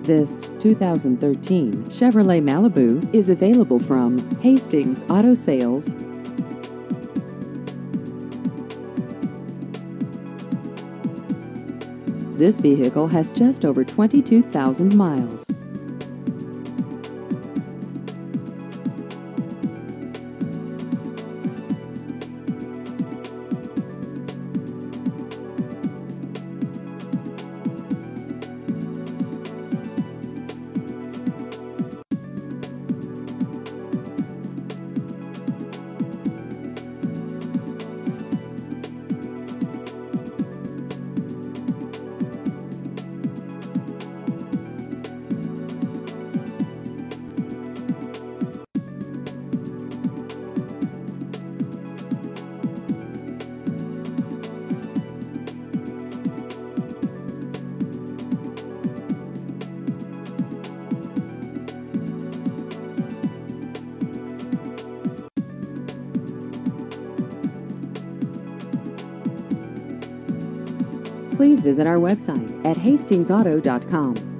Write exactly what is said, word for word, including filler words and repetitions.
This two thousand thirteen Chevrolet Malibu is available from Hastings Auto Sales. This vehicle has just over twenty-two thousand miles. Please visit our website at hastings auto dot com.